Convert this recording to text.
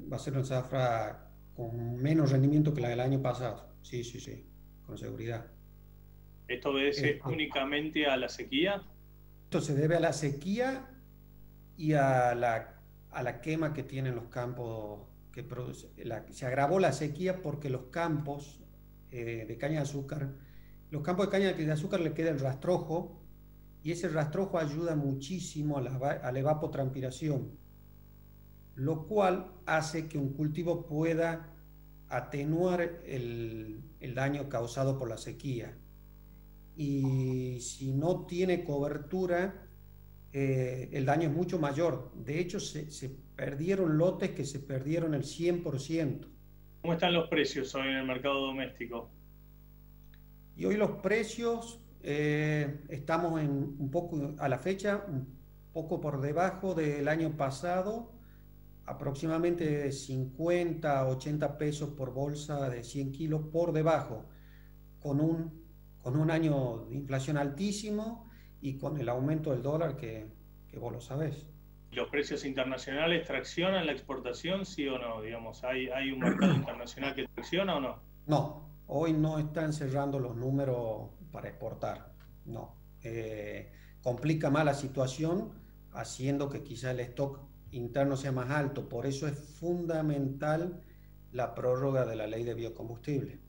va a ser una zafra con menos rendimiento que la del año pasado. Sí, sí, sí, con seguridad. ¿Esto obedece Este, únicamente a la sequía? esto se debe a la sequía y a la quema que tienen los campos que produce. Se agravó la sequía porque los campos de caña de azúcar, los campos de caña de azúcar le queda el rastrojo y ese rastrojo ayuda muchísimo a la evapotranspiración, lo cual hace que un cultivo pueda atenuar el daño causado por la sequía. Y si no tiene cobertura, el daño es mucho mayor. De hecho, se perdieron lotes que se perdieron el 100%. ¿Cómo están los precios hoy en el mercado doméstico? Y hoy los precios estamos en un poco a la fecha, un poco por debajo del año pasado, aproximadamente 50 80 pesos por bolsa de 100 kilos por debajo, con con un año de inflación altísimo y con el aumento del dólar que vos lo sabés. ¿Los precios internacionales traccionan la exportación, sí o no? Digamos, ¿hay un mercado internacional que tracciona o no? No, hoy no están cerrando los números para exportar, no. Complica más la situación, haciendo que quizá el stock interno sea más alto. Por eso es fundamental la prórroga de la ley de biocombustible.